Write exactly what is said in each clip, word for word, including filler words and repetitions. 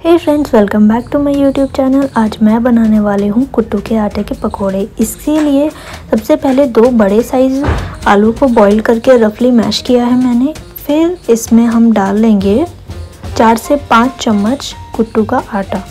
Hey friends, welcome back to my YouTube channel. आज मैं बनाने वाली हूँ कुट्टू के आटे के पकोड़े। इसके लिए सबसे पहले दो बड़े साइज़ आलू को बॉईल करके रफली मैश किया है मैंने। फिर इसमें हम डाल लेंगे चार से पाँच चम्मच कुट्टू का आटा।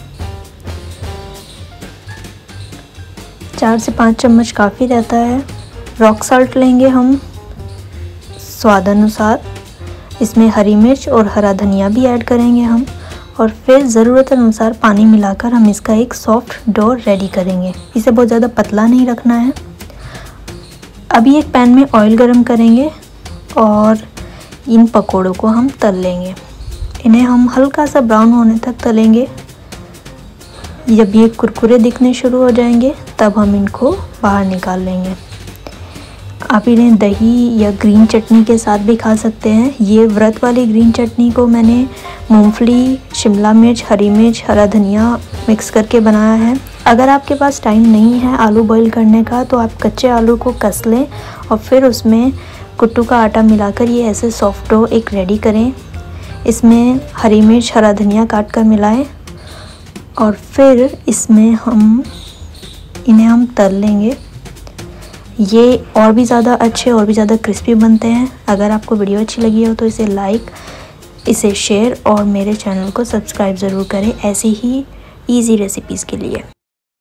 चार से पाँच चम्मच काफ़ी रहता है। रॉक साल्ट लेंगे हम स्वाद अनुसार। इसमें हरी मिर्च और हरा धनिया भी ऐड करेंगे हम। और फिर ज़रूरत अनुसार पानी मिलाकर हम इसका एक सॉफ्ट डो रेडी करेंगे। इसे बहुत ज़्यादा पतला नहीं रखना है। अभी एक पैन में ऑयल गरम करेंगे और इन पकोड़ों को हम तल लेंगे। इन्हें हम हल्का सा ब्राउन होने तक तलेंगे। जब ये कुरकुरे दिखने शुरू हो जाएंगे तब हम इनको बाहर निकाल लेंगे। आप इन्हें दही या ग्रीन चटनी के साथ भी खा सकते हैं। ये व्रत वाली ग्रीन चटनी को मैंने मूंगफली, शिमला मिर्च, हरी मिर्च, हरा धनिया मिक्स करके बनाया है। अगर आपके पास टाइम नहीं है आलू बॉईल करने का तो आप कच्चे आलू को कस लें और फिर उसमें कुट्टू का आटा मिलाकर ये ऐसे सॉफ्ट डो एक रेडी करें। इसमें हरी मिर्च, हरा धनिया काट कर मिलाएं और फिर इसमें हम इन्हें हम तल लेंगे। ये और भी ज़्यादा अच्छे और भी ज़्यादा क्रिस्पी बनते हैं। अगर आपको वीडियो अच्छी लगी हो तो इसे लाइक, इसे शेयर और मेरे चैनल को सब्सक्राइब ज़रूर करें ऐसी ही इजी रेसिपीज़ के लिए।